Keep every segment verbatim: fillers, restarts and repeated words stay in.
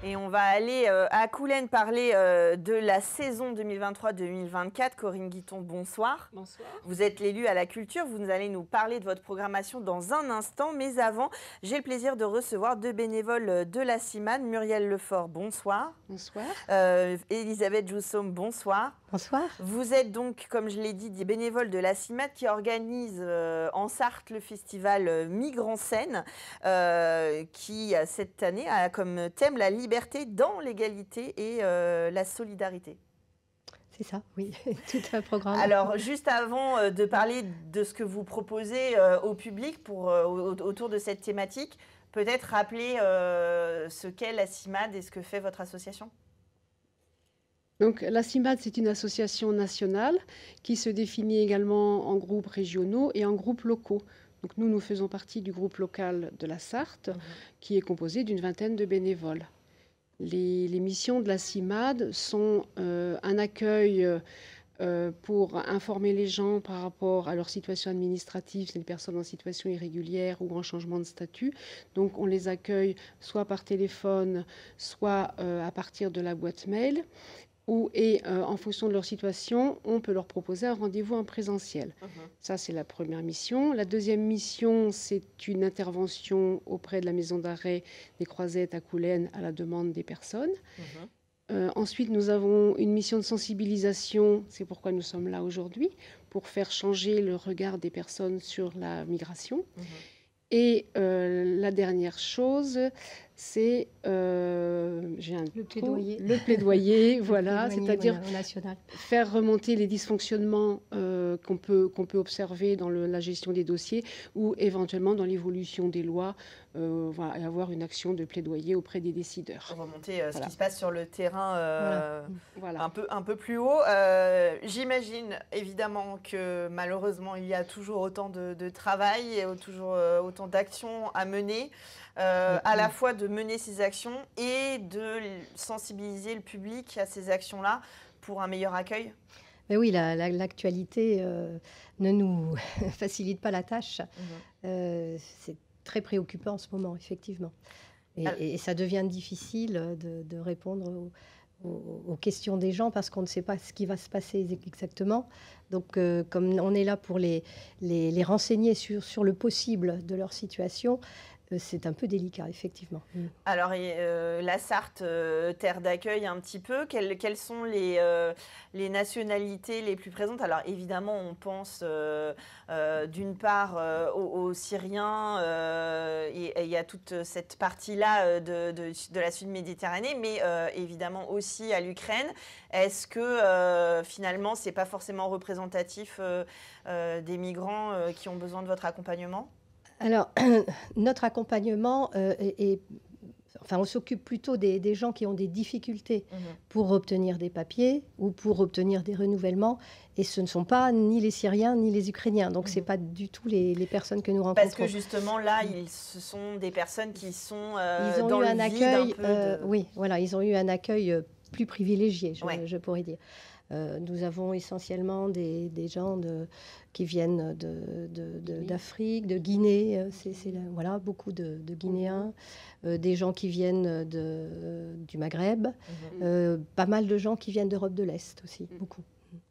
Et on va aller euh, à Coulennes parler euh, de la saison deux mille vingt-trois deux mille vingt-quatre. Corinne Guiton, bonsoir. Bonsoir. Vous êtes l'élu à la culture. Vous allez nous parler de votre programmation dans un instant. Mais avant, j'ai le plaisir de recevoir deux bénévoles de la CIMAD. Muriel Lefort, bonsoir. Bonsoir. Euh, Elisabeth Joussom, bonsoir. Bonsoir. Vous êtes donc, comme je l'ai dit, des bénévoles de la CIMAD qui organise euh, en Sarthe le festival euh, Migre en scène, euh, qui cette année a comme thème la liberté dans l'égalité et euh, la solidarité. C'est ça, oui, tout un programme. Alors, juste avant euh, de parler de ce que vous proposez euh, au public pour, euh, autour de cette thématique, peut-être rappeler euh, ce qu'est la CIMAD et ce que fait votre association. Donc, la CIMAD, c'est une association nationale qui se définit également en groupes régionaux et en groupes locaux. Donc, nous, nous faisons partie du groupe local de la Sarthe, mmh. qui est composé d'une vingtaine de bénévoles. Les, les missions de la CIMAD sont euh, un accueil euh, pour informer les gens par rapport à leur situation administrative, c'est les personnes en situation irrégulière ou en changement de statut. Donc, on les accueille soit par téléphone, soit euh, à partir de la boîte mail. Ou, et euh, en fonction de leur situation, on peut leur proposer un rendez-vous en présentiel. Mmh. Ça, c'est la première mission. La deuxième mission, c'est une intervention auprès de la maison d'arrêt des Croisettes à Coulennes à la demande des personnes. Mmh. Euh, ensuite, nous avons une mission de sensibilisation, c'est pourquoi nous sommes là aujourd'hui, pour faire changer le regard des personnes sur la migration. Mmh. Et euh, la dernière chose, c'est euh, le plaidoyer. Le plaidoyer, voilà, c'est-à-dire voilà, faire remonter les dysfonctionnements euh, qu'on peut, qu'on peut observer dans le, la gestion des dossiers ou éventuellement dans l'évolution des lois, euh, voilà, et avoir une action de plaidoyer auprès des décideurs. Pour remonter euh, voilà. ce qui se passe sur le terrain euh, voilà. un, peu, un peu plus haut. Euh, J'imagine évidemment que malheureusement, il y a toujours autant de, de travail et toujours euh, autant d'actions à mener. Euh, à la fois de mener ces actions et de sensibiliser le public à ces actions-là pour un meilleur accueil. Mais oui, l'actualité la, la, euh, ne nous facilite pas la tâche. Mmh. Euh, c'est très préoccupant en ce moment, effectivement. Et, Alors, et ça devient difficile de, de répondre aux, aux, aux questions des gens parce qu'on ne sait pas ce qui va se passer exactement. Donc, euh, comme on est là pour les, les, les renseigner sur, sur le possible de leur situation, c'est un peu délicat, effectivement. Alors, euh, la Sarthe, euh, terre d'accueil un petit peu, quelles, quelles sont les, euh, les nationalités les plus présentes? Alors, évidemment, on pense euh, euh, d'une part euh, aux, aux Syriens, euh, et il y a toute cette partie-là de, de, de la Sud-Méditerranée, mais euh, évidemment aussi à l'Ukraine. Est-ce que, euh, finalement, ce n'est pas forcément représentatif euh, euh, des migrants euh, qui ont besoin de votre accompagnement? Alors, notre accompagnement euh, est, est, enfin, on s'occupe plutôt des, des gens qui ont des difficultés mmh. pour obtenir des papiers ou pour obtenir des renouvellements. Et ce ne sont pas ni les Syriens ni les Ukrainiens. Donc, mmh. ce n'est pas du tout les, les personnes que nous rencontrons. Parce que justement, là, ils, ce sont des personnes qui sont euh, ils ont dans eu le un vide accueil, un peu euh, de... Oui, voilà, ils ont eu un accueil plus privilégié, je, ouais. je pourrais dire. Euh, nous avons essentiellement des, des gens de, qui viennent d'Afrique, de, de, de, de Guinée, euh, c'est, c'est, voilà, beaucoup de, de Guinéens, euh, des gens qui viennent de, euh, du Maghreb, mm-hmm. euh, pas mal de gens qui viennent d'Europe de l'Est aussi, mm-hmm. beaucoup.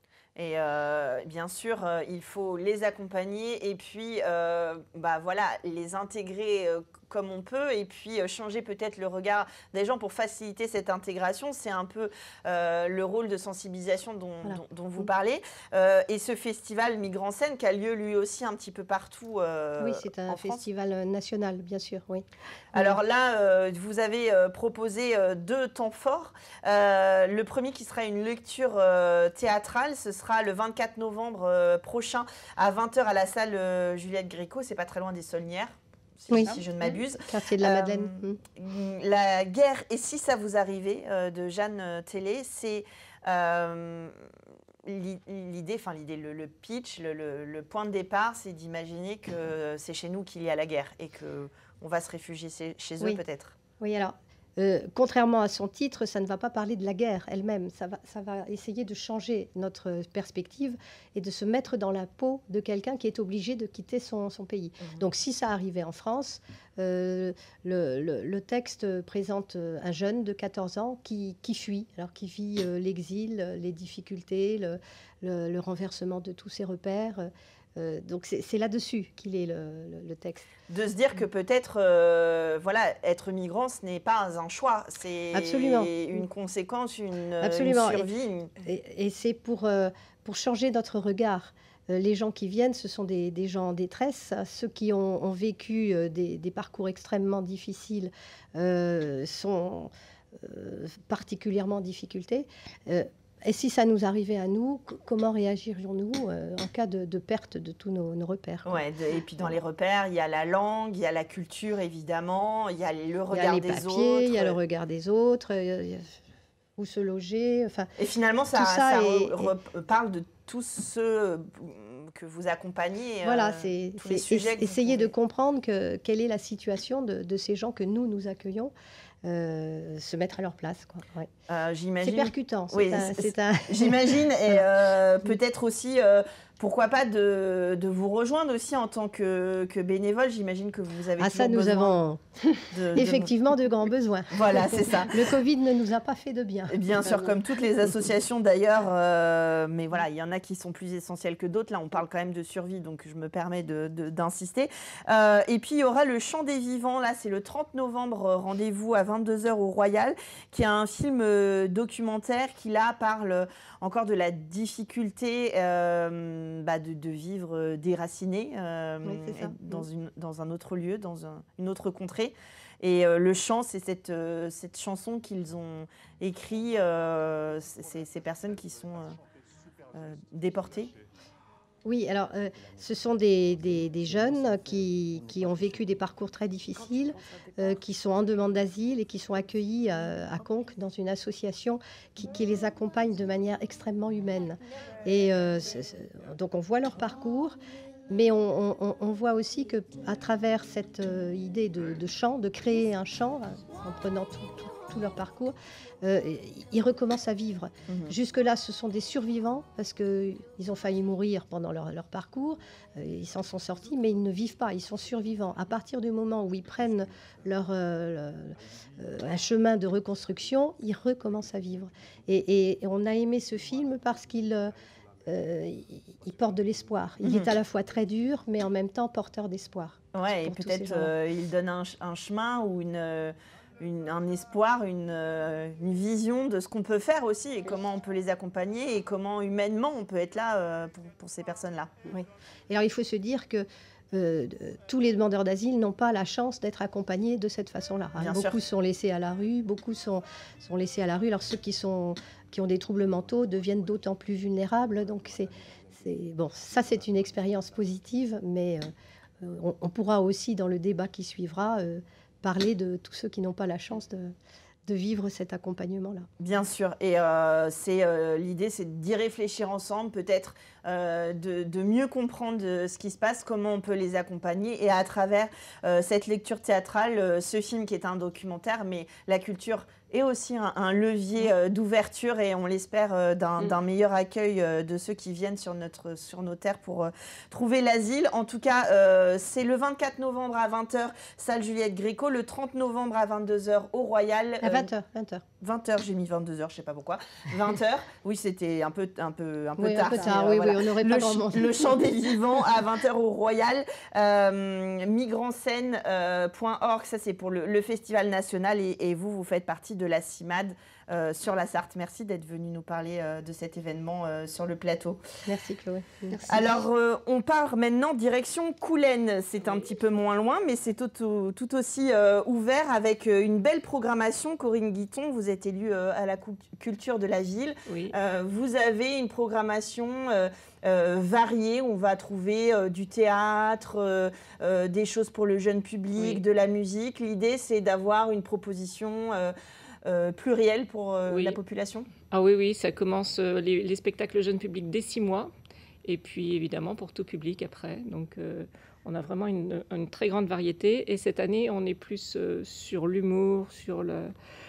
Et euh, bien sûr, euh, il faut les accompagner et puis euh, bah, voilà, les intégrer euh, comme on peut et puis euh, changer peut-être le regard des gens pour faciliter cette intégration. C'est un peu euh, le rôle de sensibilisation dont, voilà. dont, dont vous parlez. Euh, et ce festival Migre en scène qui a lieu lui aussi un petit peu partout euh, Oui, c'est un festival France. national, bien sûr, oui. Alors là, euh, vous avez euh, proposé euh, deux temps forts. Euh, le premier qui sera une lecture euh, théâtrale, ce sera le vingt-quatre novembre euh, prochain à vingt heures à la salle euh, Juliette Gréco, c'est pas très loin des Saulnières, si, oui. si je ne m'abuse. Quartier de la Madeleine. Euh, mmh. La guerre et si ça vous arrivait euh, de Jeanne Télé, c'est euh, l'idée, enfin l'idée, le, le pitch, le, le, le point de départ, c'est d'imaginer que c'est chez nous qu'il y a la guerre et que on va se réfugier chez eux oui. peut-être. Oui, alors. euh, contrairement à son titre, ça ne va pas parler de la guerre elle-même. Ça va, ça va essayer de changer notre perspective et de se mettre dans la peau de quelqu'un qui est obligé de quitter son, son pays. Mmh. Donc si ça arrivait en France, euh, le, le, le texte présente un jeune de quatorze ans qui, qui fuit, alors qui vit euh, l'exil, les difficultés, le, le, le renversement de tous ses repères. Euh, donc c'est là-dessus qu'il est le, le, le texte. De se dire que peut-être, euh, voilà, être migrant, ce n'est pas un choix, c'est une conséquence, une, Absolument. une survie. Et, et, et c'est pour, euh, pour changer notre regard. Euh, les gens qui viennent, ce sont des, des gens en détresse. Ceux qui ont, ont vécu euh, des, des parcours extrêmement difficiles euh, sont euh, particulièrement en difficulté. Euh, Et si ça nous arrivait à nous, comment réagirions-nous euh, en cas de, de perte de tous nos, nos repères? Ouais, de, et puis dans les repères, il y a la langue, il y a la culture évidemment, il y a le regard il y a les des papiers, autres. Il y a le regard des autres, il y a où se loger. Enfin, et finalement, ça, ça, ça est, re, re, parle de tous ceux que vous accompagnez. Voilà, euh, c'est essayer de comprendre que, quelle est la situation de, de ces gens que nous, nous accueillons. Euh, se mettre à leur place, quoi. Ouais. Euh, c'est percutant. Oui, un... J'imagine, et euh, peut-être aussi, euh, pourquoi pas de, de vous rejoindre aussi en tant que, que bénévole. J'imagine que vous avez ah, ça, nous besoin avons de, effectivement de... de grands besoins. Voilà, c'est ça. Le Covid ne nous a pas fait de bien. Et bien sûr, comme toutes les associations d'ailleurs, euh, mais voilà, il y en a qui sont plus essentielles que d'autres. Là, on parle quand même de survie, donc je me permets d'insister. Euh, et puis, il y aura le Chant des Vivants, là, c'est le trente novembre, rendez-vous à vingt-deux heures au Royal, qui est un film euh, documentaire qui, là, parle encore de la difficulté euh, bah, de, de vivre déraciné euh, oui, dans, une, dans un autre lieu, dans un, une autre contrée. Et euh, le chant, c'est cette, euh, cette chanson qu'ils ont écrite, euh, ces personnes qui sont euh, euh, déportées. Oui, alors euh, ce sont des, des, des jeunes qui, qui ont vécu des parcours très difficiles, euh, qui sont en demande d'asile et qui sont accueillis à, à Conques dans une association qui, qui les accompagne de manière extrêmement humaine. Et euh, c est, c est, donc on voit leur parcours. Mais on, on, on voit aussi qu'à travers cette euh, idée de, de chant, de créer un chant, en prenant tout, tout, tout leur parcours, euh, ils recommencent à vivre. Mmh. Jusque-là, ce sont des survivants, parce qu'ils ont failli mourir pendant leur, leur parcours, euh, ils s'en sont sortis, mais ils ne vivent pas, ils sont survivants. À partir du moment où ils prennent leur, euh, euh, un chemin de reconstruction, ils recommencent à vivre. Et, et on a aimé ce film parce qu'il... Euh, Euh, il porte de l'espoir. Il mmh. est à la fois très dur, mais en même temps porteur d'espoir. Ouais, et peut-être euh, il donne un, un chemin ou une, une, un espoir, une, une vision de ce qu'on peut faire aussi et comment on peut les accompagner et comment humainement on peut être là euh, pour, pour ces personnes-là. Oui. Et alors il faut se dire que Euh, tous les demandeurs d'asile n'ont pas la chance d'être accompagnés de cette façon-là. Hein. Beaucoup sûr. sont laissés à la rue, beaucoup sont, sont laissés à la rue. Alors ceux qui, sont, qui ont des troubles mentaux deviennent d'autant plus vulnérables. Donc c'est, bon, ça c'est une expérience positive, mais euh, on, on pourra aussi dans le débat qui suivra euh, parler de tous ceux qui n'ont pas la chance de... de vivre cet accompagnement-là. Bien sûr, et euh, c'est euh, l'idée, c'est d'y réfléchir ensemble, peut-être euh, de, de mieux comprendre ce qui se passe, comment on peut les accompagner, et à travers euh, cette lecture théâtrale, euh, ce film qui est un documentaire, mais la culture est aussi un, un levier euh, d'ouverture, et on l'espère euh, d'un mm. meilleur accueil euh, de ceux qui viennent sur, notre, sur nos terres pour euh, trouver l'asile. En tout cas, euh, c'est le vingt-quatre novembre à vingt heures, salle Juliette Gréco, le trente novembre à vingt-deux heures au Royal. À vingt heures, vingt heures. vingt heures, j'ai mis vingt-deux heures, je ne sais pas pourquoi. vingt heures, oui, c'était un peu, un peu, un peu oui, tard. Un peu tard, oui, euh, voilà. oui, on n'aurait pas grand monde. Le Chant des Vivants à vingt heures au Royal. Euh, migranscène point org, ça c'est pour le, le festival national, et, et vous, vous faites partie de la CIMAD euh, sur la Sarthe. Merci d'être venu nous parler euh, de cet événement euh, sur le plateau. Merci Chloé. Merci. Alors, euh, on part maintenant direction Coulennes. C'est un petit peu moins loin, mais c'est tout, tout aussi euh, ouvert avec une belle programmation. Corinne Guiton, vous êtes élue euh, à la culture de la ville. Oui. Euh, vous avez une programmation euh, euh, variée. On va trouver euh, du théâtre, euh, euh, des choses pour le jeune public, oui. de la musique. L'idée, c'est d'avoir une proposition euh, euh, plurielle pour euh, oui. la population. Ah oui, oui, ça commence euh, les, les spectacles jeunes publics dès six mois. Et puis évidemment pour tout public après. Donc euh, on a vraiment une, une très grande variété. Et cette année, on est plus euh, sur l'humour, sur le,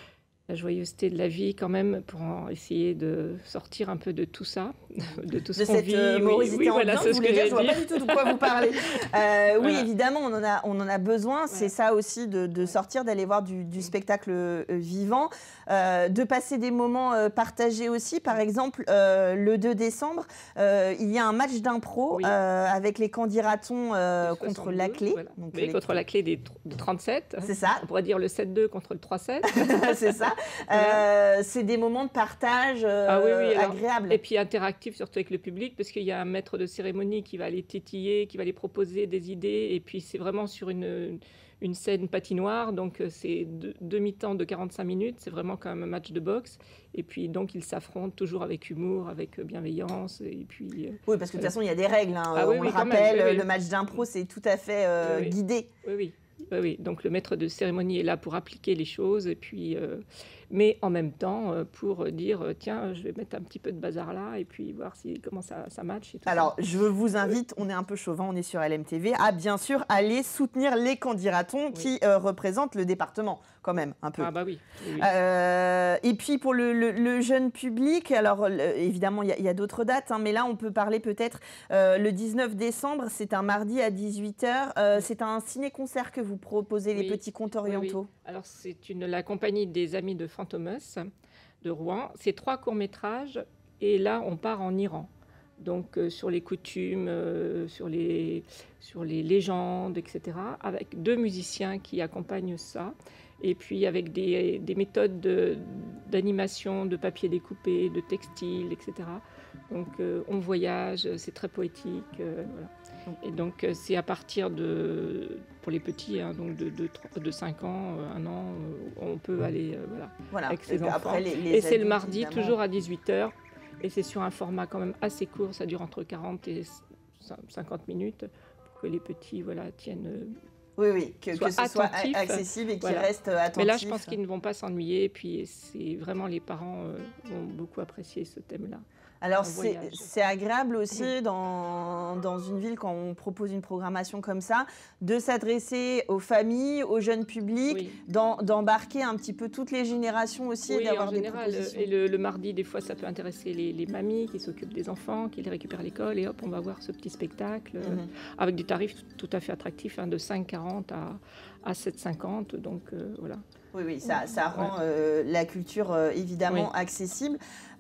la joyeuseté de la vie quand même, pour en essayer de sortir un peu de tout ça, de tout ce de qu'on cette vit. euh, morosité oui, oui, ambiante, voilà, vous voulez dire, je vois dire. pas du tout de quoi vous parlez. Euh, oui, Voilà. évidemment, on en a, on en a besoin. Voilà. C'est ça aussi de, de sortir, d'aller voir du, du spectacle euh, vivant, euh, de passer des moments euh, partagés aussi. Par exemple, euh, le deux décembre, euh, il y a un match d'impro Oui. euh, avec les candidatons euh, De contre soixante-deux, la clé. voilà. Donc, Oui, les- contre la clé des tr- de trente-sept. C'est ça. On pourrait dire le sept deux contre le trois sept. C'est ça. Voilà. Euh, c'est des moments de partage euh, Ah oui, oui, alors, agréables. Et puis interactif surtout avec le public, parce qu'il y a un maître de cérémonie qui va les tétiller, qui va les proposer des idées. Et puis c'est vraiment sur une, une scène patinoire, donc c'est deux, demi-temps de quarante-cinq minutes. C'est vraiment comme un match de boxe. Et puis donc ils s'affrontent toujours avec humour, avec bienveillance. Et puis, euh, Oui, parce que de toute façon, il y a des règles. Hein. Ah on oui, le oui, quand même, rappelle, oui, oui. le match d'impro, c'est tout à fait euh, Oui, oui. guidé. Oui, oui. Oui, oui. Donc le maître de cérémonie est là pour appliquer les choses, et puis, euh, mais en même temps euh, pour dire euh, tiens, je vais mettre un petit peu de bazar là, et puis voir si, comment ça, ça match. Et tout Alors, ça. je vous invite, on est un peu chauvin, on est sur L M T V, à bien sûr aller soutenir les candidatons Oui. qui euh, représentent le département, quand même, un peu. Ah bah oui. oui, oui. Euh, et puis pour le, le- le jeune public, alors le- évidemment il y a, il y a d'autres dates, hein, mais là on peut parler peut-être euh, le dix-neuf décembre, c'est un mardi à dix-huit heures, euh, Oui. c'est un ciné-concert que vous proposez, les Oui. petits contes Oui, oui. orientaux. Alors c'est une, la compagnie des Amis de Fantomas de Rouen. C'est trois courts-métrages, et là on part en Iran. Donc euh, sur les coutumes, euh, sur, les, sur les légendes, et cetera, avec deux musiciens qui accompagnent ça. Et puis avec des, des méthodes de- d'animation, de, papier découpé, de textile, et cetera. Donc euh, on voyage, c'est très poétique. euh, voilà. Et donc euh, c'est à partir de, pour les petits, hein, donc de, de, tro- de cinq ans, euh, un an, euh, on peut aller euh, voilà, Voilà. avec Et ses puis enfants. après, les- les et c'est le adultes, mardi, évidemment. toujours à dix-huit heures. Et c'est sur un format quand même assez court, ça dure entre quarante et cinquante minutes, pour que les petits voilà, tiennent... euh, Oui, oui, que, soient que ce soit attentifs. a- accessible et qu'ils Voilà. restent attentifs. Mais là, je pense qu'ils ne vont pas s'ennuyer. Et puis, c'est vraiment les parents euh, vont beaucoup apprécier ce thème-là. Alors, en c'est voyage. c'est agréable aussi dans, dans une ville, quand on propose une programmation comme ça, de s'adresser aux familles, aux jeunes publics, Oui. d'en- d'embarquer un petit peu toutes les générations aussi et Oui, d'avoir en des général. propositions. Et le, le mardi, des fois, ça peut intéresser les, les mamies qui s'occupent des enfants, qui les récupèrent à l'école. Et hop, on va voir ce petit spectacle euh, Mhm. avec des tarifs tout à fait attractifs, hein, de cinq quarante à, à sept cinquante. Donc, euh, voilà. Oui, oui, ça, ça Ouais. rend euh, la culture euh, évidemment Oui. accessible.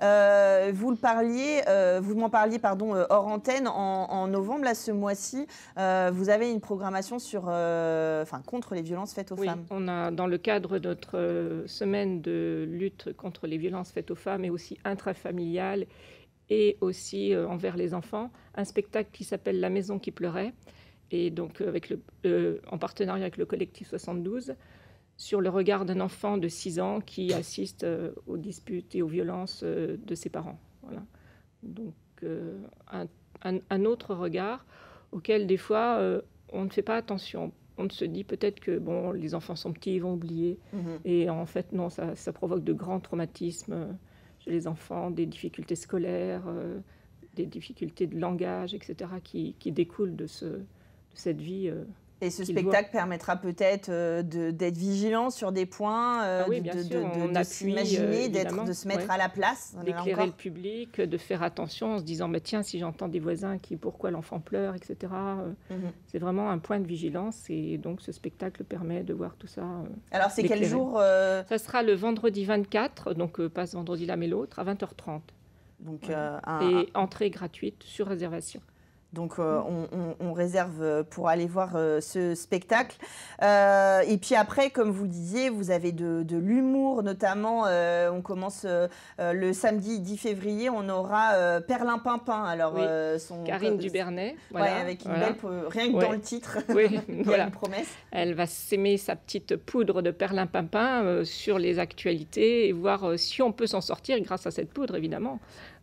Euh, vous le parliez, euh, vous m'en parliez pardon euh, hors antenne en, en novembre là ce mois-ci. euh, vous avez une programmation sur, euh, enfin contre les violences faites aux Oui, femmes. on a, dans le cadre de notre euh, semaine de lutte contre les violences faites aux femmes et aussi intrafamiliales et aussi euh, envers les enfants, un spectacle qui s'appelle La Maison qui pleurait, et donc euh, avec le, euh, en partenariat avec le collectif soixante-douze, sur le regard d'un enfant de six ans qui assiste euh, aux disputes et aux violences euh, de ses parents. Voilà. Donc euh, un, un- un autre regard auquel des fois euh, on ne fait pas attention. On se dit peut-être que bon, les enfants sont petits, ils vont oublier. Mhm. Et en fait, non, ça, ça provoque de grands traumatismes euh, chez les enfants, des difficultés scolaires, euh, des difficultés de langage, et cetera, qui, qui découlent de, ce, de cette vie. euh. Et ce qu'ils spectacle permettra peut-être euh, de- d'être vigilant sur des points, euh, Ah oui, de- bien de, sûr, de- on de appuie, s'imaginer, euh, d'être, évidemment, de se mettre ouais. à la place. Là d'éclairer le encore. public, de faire attention en se disant bah, tiens, si j'entends des voisins qui pourquoi l'enfant pleure, et cetera. euh, Mhm. C'est vraiment un point de vigilance et donc ce spectacle permet de voir tout ça. euh. Alors c'est quel d'éclairer. jour euh, Ça sera le vendredi vingt-quatre, donc euh, pas ce vendredi-là mais l'autre, à vingt heures trente. donc, Voilà. euh, un- Et entrée gratuite sur réservation. Donc, euh, on, on- on réserve pour aller voir euh, ce spectacle. Euh, et puis après, comme vous le disiez, vous avez de, de l'humour, notamment. euh, on commence euh, euh, le samedi dix février, on aura euh, Perlin Pimpin. Alors, Oui. euh, son, Karine euh, Dubernet, ouais, voilà, avec une voilà. belle, po- rien que Ouais. dans le titre, Oui, il y a voilà. une promesse. Elle va s'aimer sa petite poudre de perlimpinpin euh, sur les actualités et voir euh, si on peut s'en sortir grâce à cette poudre, évidemment.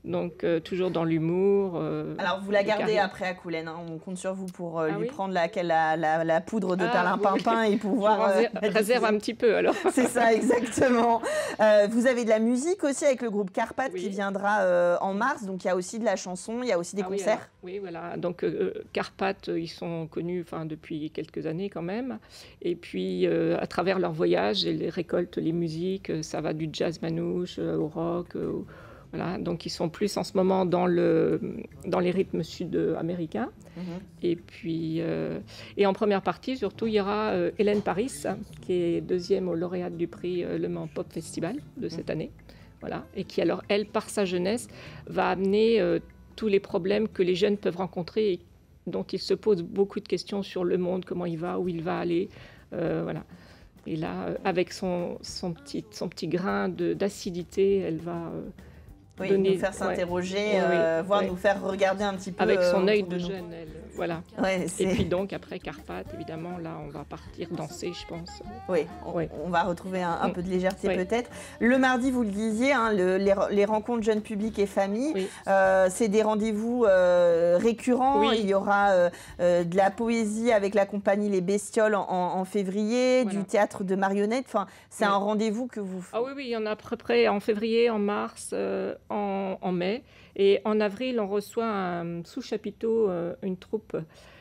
Donc, euh, toujours dans l'humour. Euh, Alors, vous la gardez après à Coulennes. Hein. On compte sur vous pour euh, ah, lui oui prendre la, la, la, la poudre de ah, perlimpinpin oui. et pouvoir... Je réserve, euh, réserve un petit peu, alors. C'est ça, exactement. Euh, vous avez de la musique aussi avec le groupe Carpath oui. qui viendra euh, en mars. Donc, il y a aussi de la chanson, il y a aussi des ah, concerts. Oui, oui, voilà. Donc, euh, Carpath, ils sont connus depuis quelques années quand même. Et puis, euh, à travers leur voyage, ils récoltent les musiques. Ça va du jazz manouche euh, au rock, euh, voilà, donc ils sont plus en ce moment dans, le, dans les rythmes sud-américains. Mmh. Et puis, euh, et en première partie, surtout, il y aura euh, Hélène Paris, qui est deuxième au lauréate du prix euh, Le Mans Pop Festival de cette mmh. année. Voilà, et qui, alors, elle, par sa jeunesse, va amener euh, tous les problèmes que les jeunes peuvent rencontrer et dont ils se posent beaucoup de questions sur le monde, comment il va, où il va aller. Euh, voilà. Et là, avec son, son, petit, son petit grain d'acidité, elle va... Euh, Oui, donner, nous faire s'interroger, ouais, euh, ouais, voire ouais. nous faire regarder un petit peu. Avec son euh, œil de, de jeune, elle, voilà. Ouais, et puis donc, après Carpath, évidemment, là, on va partir danser, je pense. Oui, on, ouais. on va retrouver un, un peu de légèreté ouais. peut-être. Le mardi, vous le disiez, hein, le, les, les rencontres jeunes publics et familles, oui. euh, c'est des rendez-vous euh, récurrents. Oui. Il y aura euh, euh, de la poésie avec la compagnie Les Bestioles en, en février, voilà. du théâtre de marionnettes. Enfin, c'est oui. un rendez-vous que vous... Ah oui, oui, il y en a à peu près en février, en mars, euh, en, en mai. Et en avril, on reçoit un sous-chapiteau, euh, une troupe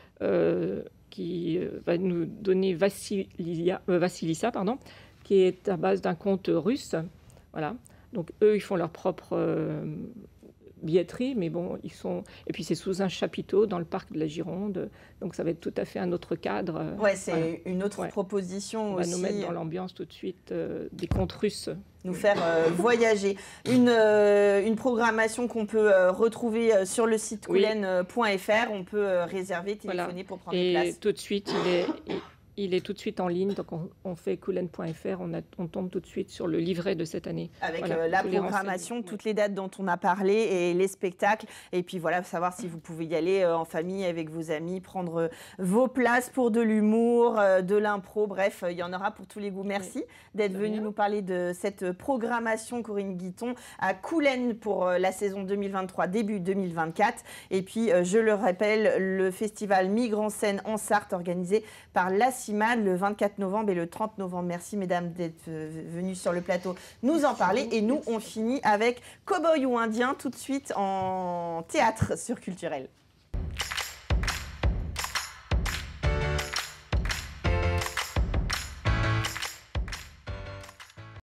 euh, qui va nous donner Vassilia, euh, Vassilissa, pardon, qui est à base d'un conte russe. Voilà. Donc eux, ils font leur propre euh, billetterie, mais bon, ils sont... Et puis c'est sous un chapiteau dans le parc de la Gironde, donc ça va être tout à fait un autre cadre. Ouais, c'est voilà. une autre ouais. proposition on aussi. On va nous mettre dans l'ambiance tout de suite euh, des contes russes. Nous faire euh, voyager. Une, euh, une programmation qu'on peut euh, retrouver euh, sur le site coulennes point F R. On peut euh, réserver, téléphoner voilà. pour prendre Et des places. Et tout de suite, il est... Il... Il est tout de suite en ligne, donc on, on fait coulennes point F R, on, a, on tombe tout de suite sur le livret de cette année. Avec voilà, euh, la programmation, toutes les dates dont on a parlé et les spectacles. Et puis voilà, savoir si vous pouvez y aller euh, en famille, avec vos amis, prendre euh, vos places pour de l'humour, euh, de l'impro. Bref, il y en aura pour tous les goûts. Merci oui. d'être venue nous parler de cette programmation, Corinne Guiton, à Coulennes pour euh, la saison deux mille vingt-trois, début deux mille vingt-quatre. Et puis, euh, je le rappelle, le festival Migre en scène en Sarthe, organisé par la le vingt-quatre novembre et le trente novembre. Merci mesdames d'être venues sur le plateau nous en parler. Et nous, on finit avec Cowboy ou Indien tout de suite en théâtre sur Culturel.